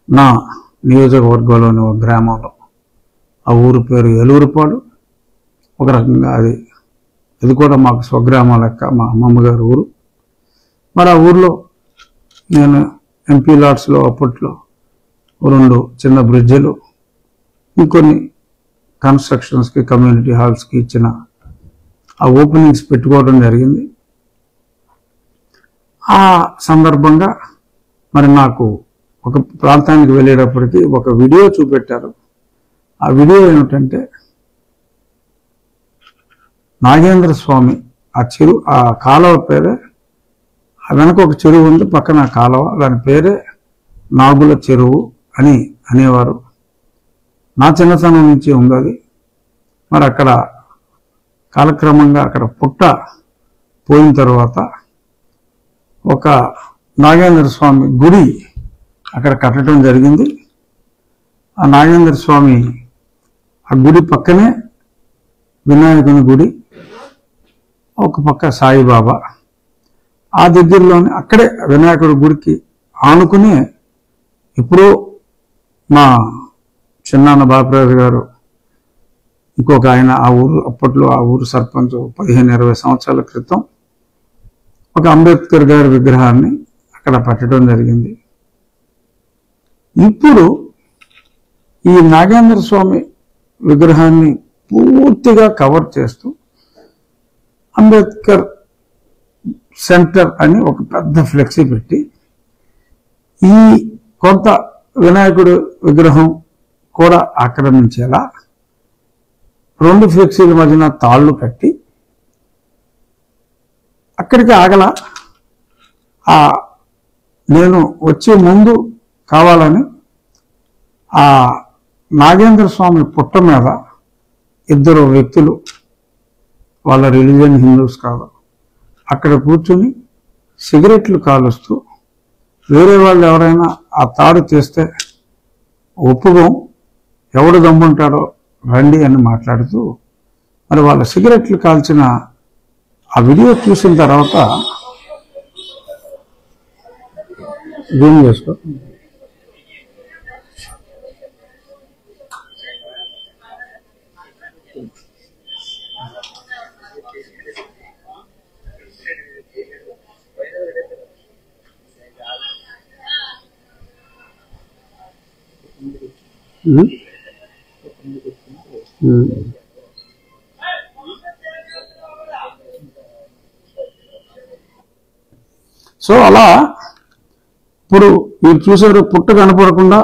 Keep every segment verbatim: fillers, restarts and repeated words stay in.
నా నియోజకవర్గంలోని ఒక గ్రామంలో, ఆ ఊరు పేరు ఏలూరుపాడు. ఒక రకంగా అది ఇది కూడా మాకు స్వగ్రామం లెక్క, మా అమ్మమ్మ గారి ఊరు. మరి ఆ ఊర్లో నేను ఎంపీ లాట్స్లో అప్పట్లో రెండు చిన్న బ్రిడ్జిలు, ఇంకొన్ని కన్స్ట్రక్షన్స్కి, కమ్యూనిటీ హాల్స్కి ఇచ్చిన ఆ ఓపెనింగ్స్ పెట్టుకోవడం జరిగింది. ఆ సందర్భంగా మరి నాకు ఒక ప్రాంతానికి వెళ్ళేటప్పటికి ఒక వీడియో చూపెట్టారు. ఆ వీడియో ఏమిటంటే, నాగేంద్ర స్వామి ఆ చెరువు, ఆ కాలువ పేరే, వెనక ఒక చెరువు ఉంది, పక్కన కాలువ, దాని పేరే నాగుల చెరువు అని అనేవారు. నా చిన్నతనం నుంచి ఉంది అది. మరి అక్కడ కాలక్రమంగా అక్కడ పుట్ట పోయిన తర్వాత ఒక నాగేంద్ర స్వామి గుడి అక్కడ కట్టడం జరిగింది. ఆ నాగేంద్ర స్వామి ఆ గుడి పక్కనే వినాయకుని గుడి, ఒక పక్క సాయిబాబా. ఆ దగ్గరలోనే అక్కడే వినాయకుడి గుడికి ఆనుకునే ఇప్పుడు మా చిన్నాన్న బాపిరాజు గారు, ఇంకొక ఆయన, ఆ ఊరు అప్పట్లో ఆ ఊరు సర్పంచ్, పదిహేను ఇరవై సంవత్సరాల క్రితం ఒక అంబేద్కర్ గారి విగ్రహాన్ని అక్కడ పెట్టడం జరిగింది. ఇప్పుడు ఈ నాగేంద్ర స్వామి విగ్రహాన్ని పూర్తిగా కవర్ చేస్తూ అంబేద్కర్ సెంటర్ అని ఒక పెద్ద ఫ్లెక్సీ పెట్టి, ఈ కొంత వినాయకుడు విగ్రహం కూడా ఆక్రమించేలా రెండు ఫ్లెక్సీల మధ్యన తాళ్లు కట్టి అక్కడికి ఆగల. ఆ నేను వచ్చే ముందు కావాలని ఆ నాగేంద్ర స్వామి పుట్ట మీద ఇద్దరు వ్యక్తులు, వాళ్ళ రిలీజియన్ హిందూస్ కాదు, అక్కడ కూర్చుని సిగరెట్లు కాలుస్తూ, వేరే వాళ్ళు ఎవరైనా ఆ తాడు చేస్తే ఒప్పుకోం, ఎవడు దమ్ముంటాడో రండి అని మాట్లాడుతూ, మరి వాళ్ళ సిగరెట్లు కాల్చిన ఆ వీడియో చూసిన తర్వాత జూమ్ చేసుకో, సో అలా ఇప్పుడు మీరు చూసారు, పుట్ట కనపడకుండా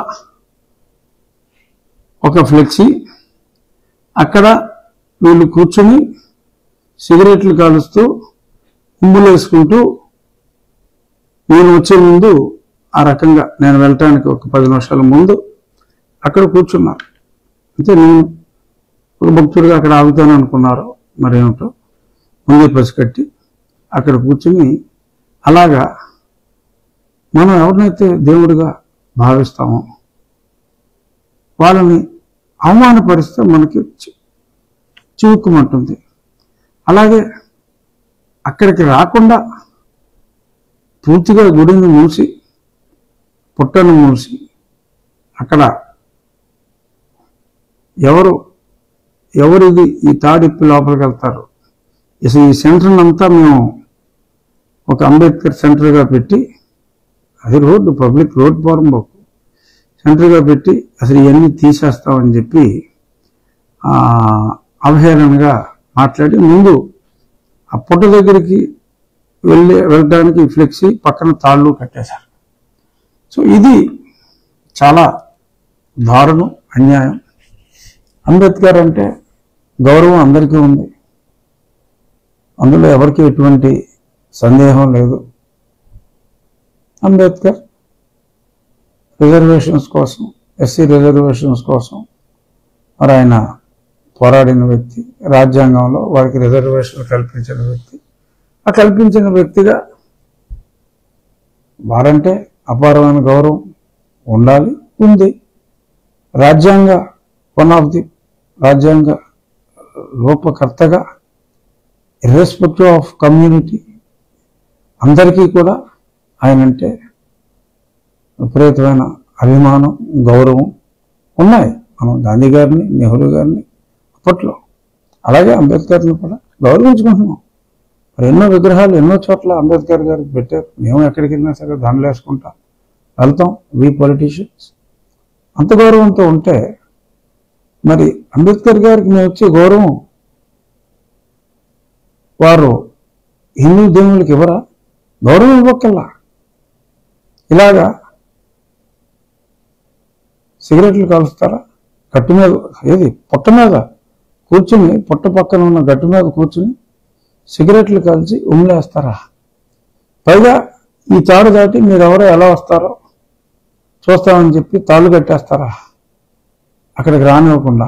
ఒక ఫ్లెక్సీ, అక్కడ వీళ్ళు కూర్చొని సిగరెట్లు కాలుస్తూ ఉమ్ములు వేసుకుంటూ, నేను వచ్చే ముందు ఆ రకంగా నేను వెళ్ళటానికి ఒక పది నిమిషాల ముందు అక్కడ కూర్చున్నారు. అంటే నేను ఒక భక్తుడిగా అక్కడ ఆగుతాను అనుకున్నారు, మరేమిటో ముందే పసికట్టి అక్కడ కూర్చుని, అలాగా మనం ఎవరినైతే దేవుడిగా భావిస్తామో వాళ్ళని అవమానపరిస్తే మనకి చివుక్కుమంటుంది. అలాగే అక్కడికి రాకుండా పూర్తిగా గుడిని మూసి, పుట్టను మూసి, అక్కడ ఎవరు ఎవరిది ఈ తాడిప్పి లోపలికి వెళ్తారు. అసలు ఈ సెంటర్ని అంతా మేము ఒక అంబేద్కర్ సెంటర్గా పెట్టి, అది రోడ్డు, పబ్లిక్ రోడ్ పోరంబోకు సెంటర్గా పెట్టి అసలు ఇవన్నీ తీసేస్తామని చెప్పి అవహేళనగా మాట్లాడి, ముందు ఆ పుట్ట దగ్గరికి వెళ్ళే వెళ్ళడానికి ఫ్లెక్సీ పక్కన తాళ్ళు కట్టేశారు. సో ఇది చాలా దారుణం, అన్యాయం. అంబేద్కర్ అంటే గౌరవం అందరికీ ఉంది, అందులో ఎవరికి ఎటువంటి సందేహం లేదు. అంబేద్కర్ రిజర్వేషన్స్ కోసం, ఎస్సీ రిజర్వేషన్స్ కోసం మరి ఆయన పోరాడిన వ్యక్తి, రాజ్యాంగంలో వారికి రిజర్వేషన్ కల్పించిన వ్యక్తి. ఆ కల్పించిన వ్యక్తిగా వారంటే అపారమైన గౌరవం ఉండాలి, ఉంది. రాజ్యాంగ వన్ ఆఫ్ ది రాజ్యాంగ రూపకర్తగా ఇర్రెస్పెక్టివ్ ఆఫ్ కమ్యూనిటీ అందరికీ కూడా ఆయనంటే విపరీతమైన అభిమానం, గౌరవం ఉన్నాయి. మనం గాంధీ గారిని, నెహ్రూ గారిని అప్పట్లో, అలాగే అంబేద్కర్ని కూడా గౌరవించుకుంటున్నాం. మరి ఎన్నో విగ్రహాలు ఎన్నో చోట్ల అంబేద్కర్ గారికి పెట్టారు. మేము ఎక్కడికి వెళ్ళినా సరే దండలు వేసుకుంటాం, వెళ్తాం. వి పొలిటీషియన్స్ అంత గౌరవంతో ఉంటే మరి అంబేద్కర్ గారికి మేము వచ్చే గౌరవం వారు హిందూ దేవుళ్ళకి ఇవ్వరా? గౌరవం ఇవ్వక్కల్లా. ఇలాగా సిగరెట్లు కాలుస్తారా? గట్టు మీద, ఏది పొట్ట మీద కూర్చుని, పొట్ట పక్కన ఉన్న గట్టు మీద కూర్చుని సిగరెట్లు కాల్చి ఉమ్మిలేస్తారా? పైగా ఈ తాడు దాటి మీరు ఎవరో ఎలా వస్తారో చూస్తామని చెప్పి తాళ్ళు కట్టేస్తారా అక్కడికి రానివ్వకుండా?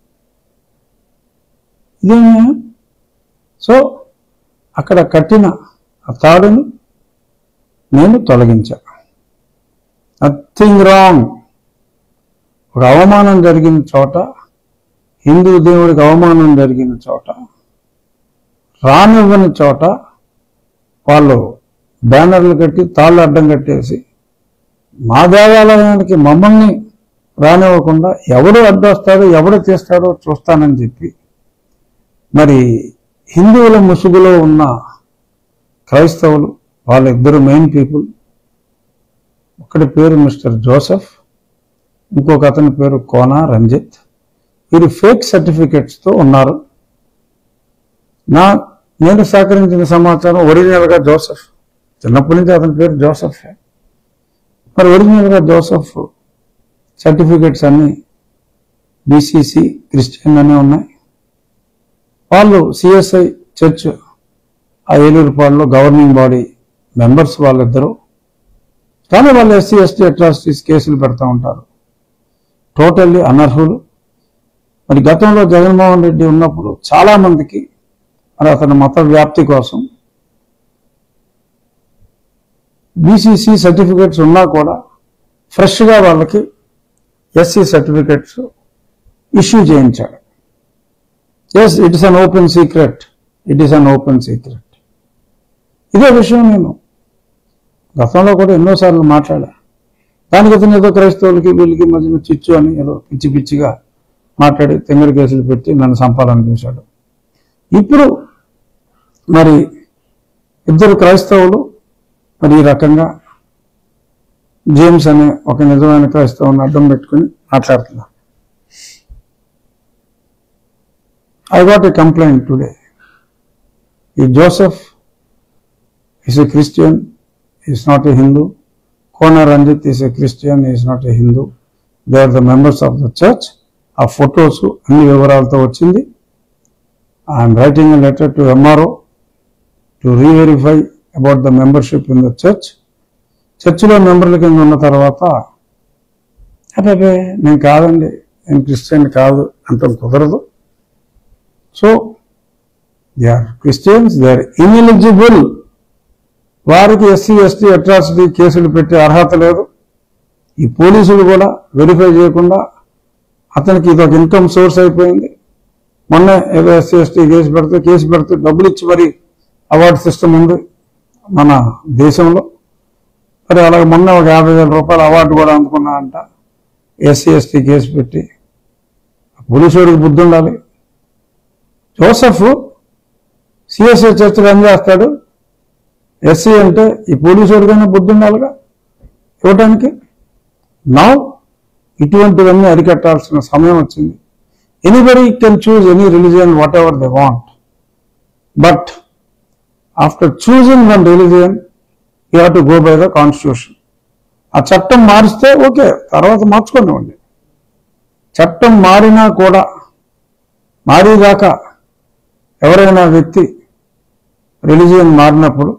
ఇదేమే? సో అక్కడ కట్టిన ఆ తాడుని నేను తొలగించా. Nothing wrong. ఒక అవమానం జరిగిన చోట, హిందూ దేవుడికి అవమానం జరిగిన చోట, రానివ్వని చోట వాళ్ళు బ్యానర్లు కట్టి తాళ్ళు అడ్డం కట్టేసి మా దేవాలయానికి మమ్మల్ని రానివ్వకుండా ఎవడు అడ్డొస్తాడో ఎవడు తీస్తాడో చూస్తానని చెప్పి మరి హిందువుల ముసుగులో ఉన్న క్రైస్తవులు, వాళ్ళిద్దరు మెయిన్ పీపుల్, ఒకటి పేరు మిస్టర్ జోసెఫ్, ఇంకొక అతని పేరు కోనా రంజిత్, వీరు ఫేక్ సర్టిఫికెట్స్తో ఉన్నారు. నా నేను సేకరించిన సమాచారం ఒరిజినల్గా జోసెఫ్, చిన్నప్పటి నుంచి అతని పేరు జోసెఫ్. మరి ఒరిజినల్గా జోసెఫ్ సర్టిఫికెట్స్ అన్నీ బీసీసీ క్రిస్టియన్ అనే ఉన్నాయి. వాళ్ళు సిఎస్ఐ చర్చ్ ఆ ఏలూరుపాడులో గవర్నింగ్ బాడీ మెంబర్స్ వాళ్ళిద్దరూ. కానీ వాళ్ళు ఎస్సీ ఎస్టీ అట్రాసిటీస్ కేసులు పెడతా ఉంటారు. టోటల్లీ అనర్హులు. మరి గతంలో జగన్మోహన్ రెడ్డి ఉన్నప్పుడు చాలామందికి మరి అతని మత వ్యాప్తి కోసం బీసీసీ సర్టిఫికెట్స్ ఉన్నా కూడా ఫ్రెష్గా వాళ్ళకి ఎస్సీ సర్టిఫికెట్స్ ఇష్యూ చేయించాడు. Yes, it is an open secret, it is an open secret. ఇదే విషయం నేను గతంలో కూడా ఎన్నోసార్లు మాట్లాడా. దానికి అతను ఏదో క్రైస్తవులకి వీళ్ళకి మధ్యన చిచ్చు అని ఏదో పిచ్చి పిచ్చిగా మాట్లాడి తెంగడి కేసులు పెట్టి నన్ను చంపాలని చూశాడు. ఇప్పుడు మరి ఇద్దరు క్రైస్తవులు మరి ఈ రకంగా జేమ్స్ అనే ఒక నిజమైన క్రైస్తవుని అడ్డం పెట్టుకుని మాట్లాడుతున్నారు. I got a complaint today. If Joseph is a Christian, he is not a Hindu. Kona Ranjit is a Christian, he is not a Hindu. They are the members of the church. ఆ photos అన్ని వివరాలతో వచ్చింది. I am writing a letter to M R O to re-verify about the membership in the church. చర్చిలో మెంబర్ల కింద ఉన్న తర్వాత అదే నేను కాదండి, నేను క్రిస్టియన్ కాదు అంత కుదరదు. So they are Christians, they are ineligible. వారికి ఎస్సీ ఎస్టీ అట్రాసిటీ కేసులు పెట్టే అర్హత లేదు. ఈ పోలీసులు కూడా వెరిఫై చేయకుండా అతనికి ఇది ఒక ఇన్కమ్ సోర్స్ అయిపోయింది. మొన్న ఏదో ఎస్సీ ఎస్టీ కేసు పెడితే కేసు పెడితే డబ్బులు ఇచ్చి మరి అవార్డు సిస్టమ్ ఉంది మన దేశంలో. మరి అలాగే మొన్న ఒక యాభై వేల రూపాయల అవార్డు కూడా అందుకున్నా అంట ఎస్సీ ఎస్టీ కేసు పెట్టి. పోలీసుడికి బుద్ధి ఉండాలి. జోసెఫ్ సిఎస్ఐ చర్చలు ఏం చేస్తాడు? ఎస్సీ అంటే ఈ పోలీసుడికైనా బుద్ధి ఉండాలిగా ఇవ్వటానికి. నౌ ఇటువంటివన్నీ అరికట్టాల్సిన సమయం వచ్చింది. Anybody can choose any religion whatever they want, but after choosing one religion you have to go by the constitution. ఆ చట్టం మారిస్తే ఓకే, తర్వాత మార్చుకోనివ్వండి. చట్టం మారినా కూడా మారేదాకా ఎవరైనా వ్యక్తి రిలీజియన్ మారినప్పుడు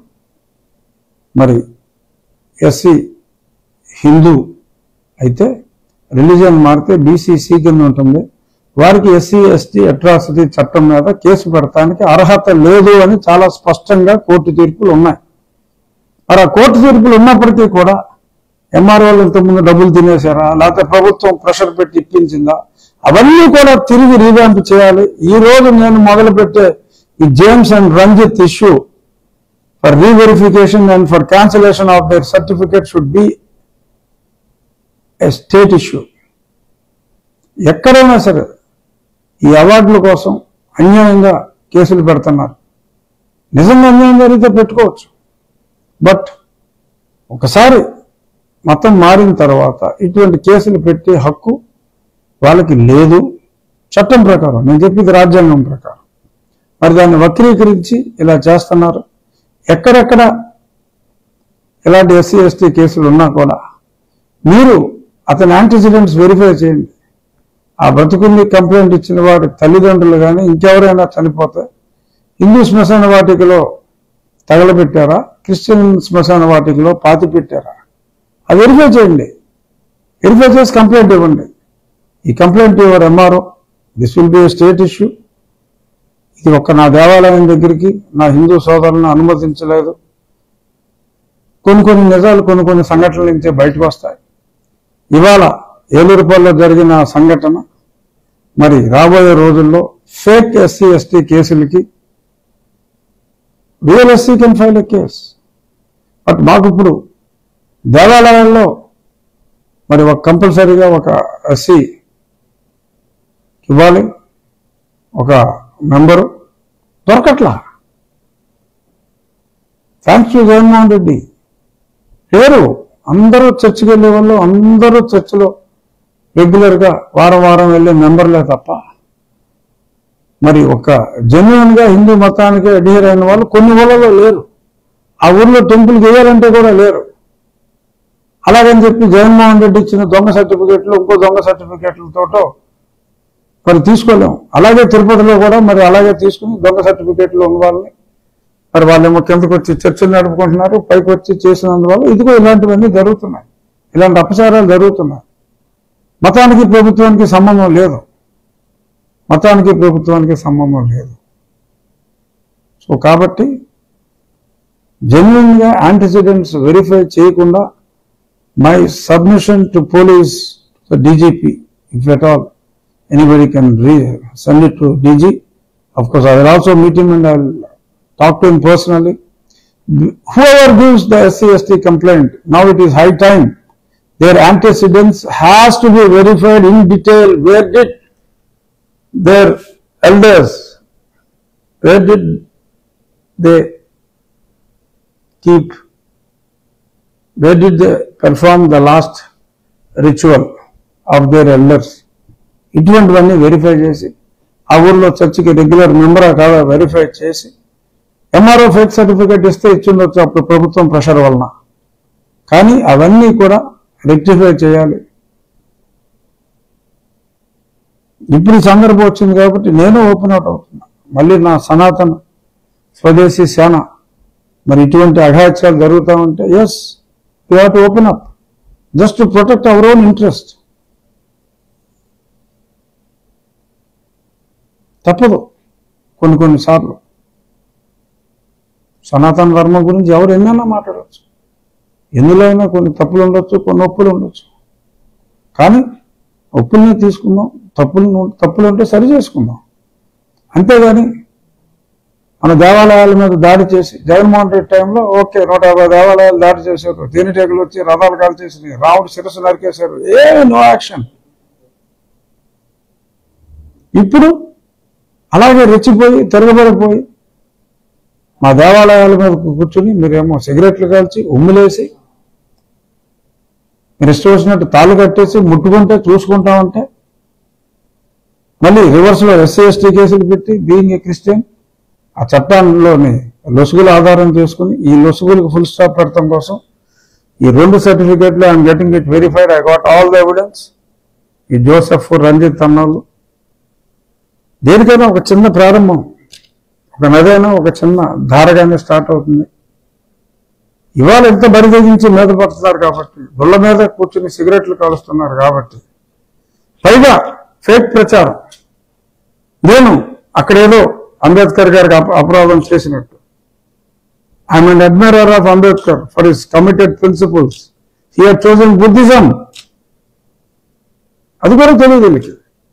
మరి ఎస్సీ హిందూ అయితే రిలీజియన్ మారితే బీసీసీ కింద ఉంటుంది. వారికి ఎస్సీ ఎస్టీ అట్రాసిటీ చట్టం మీద కేసు పెడతానికి అర్హత లేదు అని చాలా స్పష్టంగా కోర్టు తీర్పులు ఉన్నాయి. మరి ఆ కోర్టు తీర్పులు ఉన్నప్పటికీ కూడా ఎంఆర్ఓలు ఇంతకుముందు డబ్బులు తినేశారా, లేకపోతే ప్రభుత్వం ప్రెషర్ పెట్టి ఇప్పించిందా, అవన్నీ కూడా తిరిగి రీవ్యాంప్ చేయాలి. ఈ రోజు నేను మొదలుపెట్టే ఈ James and Ranjit issue for reverification and for cancellation of their certificate should be a state issue. ఎక్కడైనా సరే ఈ అవార్డుల కోసం అన్యాయంగా కేసులు పెడుతున్నారు. నిజంగా అన్యాయం జరిగితే పెట్టుకోవచ్చు, బట్ ఒకసారి మతం మారిన తర్వాత ఇటువంటి కేసులు పెట్టే హక్కు వాళ్ళకి లేదు చట్టం ప్రకారం. నేను చెప్పింది రాజ్యాంగం ప్రకారం. మరి దాన్ని వక్రీకరించి ఇలా చేస్తున్నారు. ఎక్కడెక్కడ ఇలాంటి ఎస్సీ ఎస్టీ కేసులు ఉన్నా కూడా మీరు అతని యాంటిసిడెంట్స్ వెరిఫై చేయండి. ఆ బ్రతుకుని కంప్లైంట్ ఇచ్చిన వాడి తల్లిదండ్రులు కానీ ఇంకెవరైనా చనిపోతే హిందూ శ్మశాన వాటికలో తగలబెట్టారా, క్రిస్టియన్ శ్మశాన వాటికలో పాతి పెట్టారా, అది వెరిఫై చేయండి. వెరిఫై చేసి కంప్లైంట్ ఇవ్వండి. ఈ complaint your MRO, this will be a state issue. ఇది ఒక్క నా దేవాలయం దగ్గరికి నా హిందూ సోదరులను అనుమతించలేదు. కొన్ని కొన్ని నిజాలు కొన్ని కొన్ని సంఘటనల నుంచే బయటకు వస్తాయి. ఇవాళ ఏలూరుపల్లిలో జరిగిన సంఘటన మరి రాబోయే రోజుల్లో ఫేక్ ఎస్సీ ఎస్టీ కేసులకి real SC can file a case. But మాకు ఇప్పుడు దేవాలయాల్లో మరి ఒక కంపల్సరీగా ఒక ఎస్సీ ఇవ్వాలి, ఒక మెంబరు దొరకట్లా. Thanks to Jaganmohan Reddy. లేరు, అందరూ చర్చికి వెళ్ళే వాళ్ళు అందరూ చర్చిలో రెగ్యులర్గా వారం వారం వెళ్ళే మెంబర్లే తప్ప మరి ఒక జెన్యున్ గా హిందూ మతానికి అడ్హీర్ అయిన వాళ్ళు కొన్ని ఊళ్ళలో లేరు. ఆ ఊర్లో టెంపుల్కి వేయాలంటే కూడా లేరు. అలాగని చెప్పి జగన్మోహన్ రెడ్డి ఇచ్చిన దొంగ సర్టిఫికెట్లు ఇంకో దొంగ సర్టిఫికెట్లతోటో మరి తీసుకోలేము. అలాగే తిరుపతిలో కూడా మరి అలాగే తీసుకుని దొంగ సర్టిఫికెట్లు ఉన్న వాళ్ళని మరి వాళ్ళేమో కిందకు వచ్చి చర్చలు నడుపుకుంటున్నారు, పైకి వచ్చి చేసినందువల్ల ఇదిగో ఇలాంటివన్నీ జరుగుతున్నాయి. ఇలాంటి అపచారాలు జరుగుతున్నాయి. మతానికి ప్రభుత్వానికి సంబంధం లేదు. మతానికి ప్రభుత్వానికి సంబంధం లేదు. సో కాబట్టి జెన్యున్ గా యాంటిసిడెంట్స్ వెరిఫై చేయకుండా my submission to police DGP, if at all anybody can re- send it to D G. Of course, I will also meet him and I will talk to him personally. Whoever gives the S C S T complaint, now it is high time. Their antecedents has to be verified in detail. Where did their elders, where did they keep, where did they perform the last ritual of their elders? ఇటువంటివన్నీ verify చేసి ఆ ఊర్లో చర్చికి regular మెంబరా కాదా verify చేసి MRO fake certificate ఇస్తే ఇచ్చిండొచ్చు అప్పుడు ప్రభుత్వం ప్రెషర్ వలన. కానీ అవన్నీ కూడా రెక్టిఫై చేయాలి. ఇప్పుడు సందర్భం వచ్చింది కాబట్టి నేను ఓపెన్ అవుట్ అవుతున్నా. మళ్ళీ నా సనాతన స్వదేశీ సేన మరి ఇటువంటి అఘాత్యాలు జరుగుతూ ఉంటే yes you have to open up just to protect our own interest. తప్పదు కొన్ని కొన్నిసార్లు. సనాతన ధర్మం గురించి ఎవరు ఎన్నైనా మాట్లాడవచ్చు, ఎందులో అయినా కొన్ని తప్పులు ఉండొచ్చు, కొన్ని ఒప్పులు ఉండొచ్చు. కానీ ఒప్పుల్ని తీసుకుందాం, తప్పులు తప్పులు ఉంటే సరి చేసుకుందాం. అంతేగాని మన దేవాలయాల మీద దాడి చేసి జగన్మోహన్ రెడ్డి టైంలో ఓకే నూట యాభై దేవాలయాలు దాడి చేశారు, తేనెటీగలు వచ్చి రథాలు కాల్ చేసినాయి, రాముడు శిరస్సు నరికేశారు, ఏ నో యాక్షన్. ఇప్పుడు అలాగే రెచ్చిపోయి తిరగబడిపోయి మా దేవాలయాల మీద కూర్చుని మీరేమో సిగరెట్లు కాల్చి ఉమ్ములేసి మీరు ఇష్టం వచ్చినట్టు తాళ్ళు కట్టేసి ముట్టుకుంటే చూసుకుంటామంటే మళ్ళీ రివర్స్లో ఎస్సీ ఎస్టీ కేసులు పెట్టి బీయింగ్ ఏ క్రిస్టియన్ ఆ చట్టాల్లోని లొసుగులు ఆధారం చేసుకుని ఈ లొసుగులకు ఫుల్ స్టాప్ పెడతాం కోసం ఈ రెండు సర్టిఫికేట్లు I'm getting it verified, I got all the evidence. ఈ జోసెఫ్ రంజిత్ అన్నోళ్ళు దేనికైనా ఒక చిన్న ప్రారంభం, ఒక నదైనా ఒక చిన్న ధారగానే స్టార్ట్ అవుతుంది. ఇవాళ ఎంత బరి తెగించి మీద పడుతున్నారు కాబట్టి, గుళ్ళ మీద కూర్చుని సిగరెట్లు కాలుస్తున్నారు కాబట్టి, పైగా ఫేక్ ప్రచారం. నేను అక్కడేదో అంబేద్కర్ గారికి అపరాధం చేసినట్టు. I'm an admirer of Ambedkar for his committed principles. He had chosen Buddhism. అది కూడా తెలియదు వీళ్ళకి.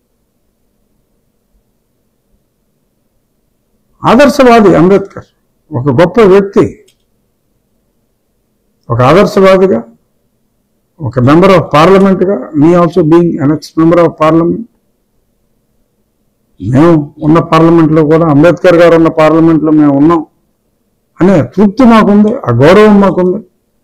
ఆదర్శవాది అంబేద్కర్, ఒక గొప్ప వ్యక్తి, ఒక ఆదర్శవాదిగా ఒక మెంబర్ ఆఫ్ పార్లమెంట్గా, me also being an ex member of parliament, మేము ఉన్న పార్లమెంట్లో కూడా అంబేద్కర్ గారు ఉన్న పార్లమెంట్లో మేము ఉన్నాం అనే తృప్తి మాకుంది, ఆ గౌరవం మాకుంది.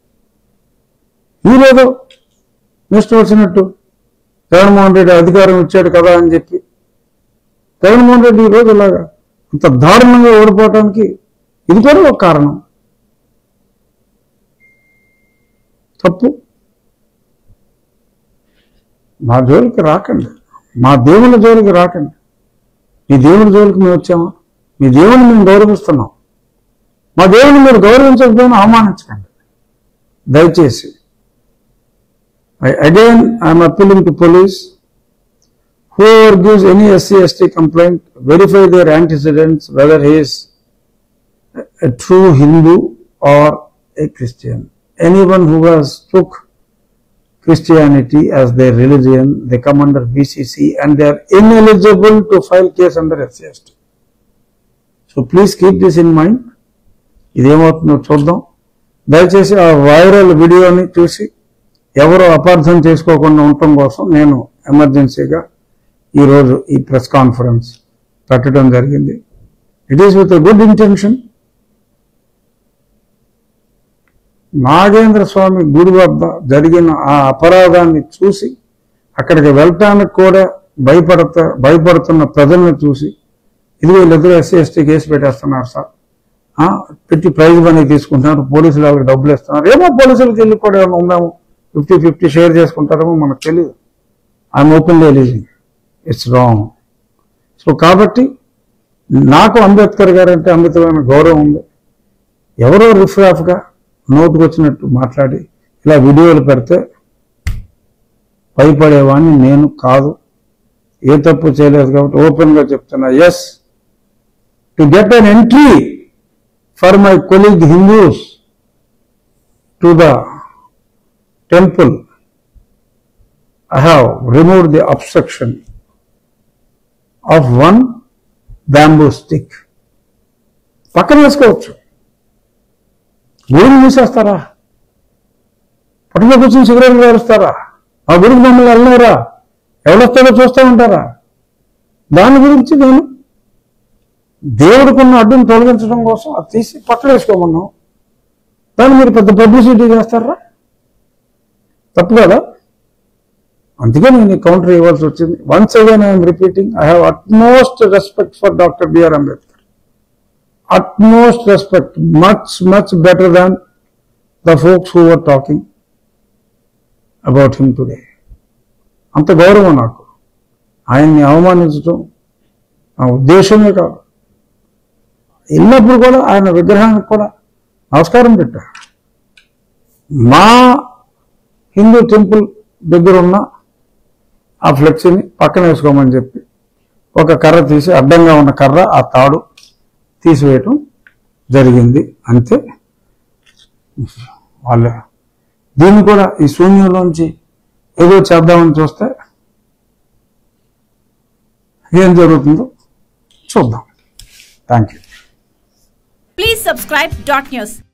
మీరేదో నెక్స్ట్ వచ్చినట్టు జగన్మోహన్ రెడ్డి అధికారం ఇచ్చాడు కదా అని చెప్పి, జగన్మోహన్ రెడ్డి ఈరోజు ఇలాగా అంత దారుణంగా ఓడిపోవటానికి ఇది కూడా ఒక కారణం. తప్పు. మా జోలికి రాకండి, మా దేవుని జోలికి రాకండి. మీ దేవుని జోలికి మేము వచ్చామా? మీ దేవుని మేము గౌరవిస్తున్నాం. మా దేవుని మీరు గౌరవించకపోయినా అవమానించకండి దయచేసి. Again I'm appealing to police, whoever gives any S C S T complaint, verify their antecedents, whether he is a true Hindu or a Christian. Anyone who has took Christianity as their religion, they come under B C C and they are ineligible to file case under S C S T. So please keep this in mind. ఇదేమవుతుందో చూద్దాం. దయచేసి ఆ viral వీడియోని చూసి ఎవరో అపార్థం చేసుకోకుండా ఉండటం కోసం నేను ఎమర్జెన్సీగా ఈరోజు ఈ ప్రెస్ కాన్ఫరెన్స్ పెట్టడం జరిగింది. It is with a good intention. Nagendra Swamy గుడి వద్ద జరిగిన ఆ అపరాధాన్ని చూసి అక్కడికి వెళ్ళటానికి కూడా భయపడతా భయపడుతున్న ప్రజలను చూసి, ఇది వీళ్ళిద్దరూ ఎస్సీ ఎస్టీ కేసు పెట్టేస్తున్నారు సార్, పెట్టి ప్రైజ్ మనీ తీసుకుంటున్నారు, పోలీసులు వాళ్ళకి డబ్బులు ఇస్తున్నారు, ఏమో పోలీసులకు వెళ్ళి కూడా ఏమైనా ఉందాము, ఫిఫ్టీ ఫిఫ్టీ షేర్ చేసుకుంటారేమో మనకు తెలియదు. I'm openly releasing, it's wrong. So కాబట్టి నాకు అంబేద్కర్ గారు అంటే అమితమైన గౌరవం ఉంది. ఎవరో రిఫ్రాఫ్గా నోటుకు వచ్చినట్టు మాట్లాడి ఇలా వీడియోలు పెడితే భయపడేవాడిని నేను కాదు. ఏ తప్పు చేయలేదు కాబట్టి ఓపెన్గా చెప్తున్నా. Yes, to get an entry for my colleague Hindus to the temple, I have removed the obstruction of one bamboo stick. పక్కన వేసుకోవచ్చు. గుడిని మూసేస్తారా? పట్టుకు కూర్చొని సిగరెట్లు కాలుస్తారా? ఆ గుడికి మమ్మల్ని వెళ్ళలేరా? ఎవరొస్తారో చూస్తూ ఉంటారా? దాని గురించి నేను దేవుడికున్న అడ్డును తొలగించడం కోసం అది తీసి పక్కన వేసుకోమన్నాం. దాన్ని మీరు పెద్ద పబ్లిసిటీ చేస్తారా? తప్పు కదా? అందుకే నేను కౌంటర్ ఇవ్వాల్సి వచ్చింది. Once again I'm repeating, I have utmost respect for doctor BR Ambedkar. Utmost respect, much much better than the folks who are talking about him today. అంత గౌరవం నాకు. ఆయన్ని అవమానించడం నా ఉద్దేశమే కాదు. ఎల్లప్పుడు కూడా ఆయన విగ్రహానికి కూడా నమస్కారం పెట్టా. మా హిందూ టెంపుల్ దగ్గర ఉన్న ఆ ఫ్లెక్సీని పక్కన వేసుకోమని చెప్పి ఒక కర్ర తీసి, అడ్డంగా ఉన్న కర్ర ఆ తాడు తీసివేయటం జరిగింది. అంతే. వాళ్ళ దీన్ని కూడా ఈ శూన్యంలోంచి ఏదో చేద్దామని చూస్తే ఏం జరుగుతుందో చూద్దాం. Thank you. Please subscribe dot news.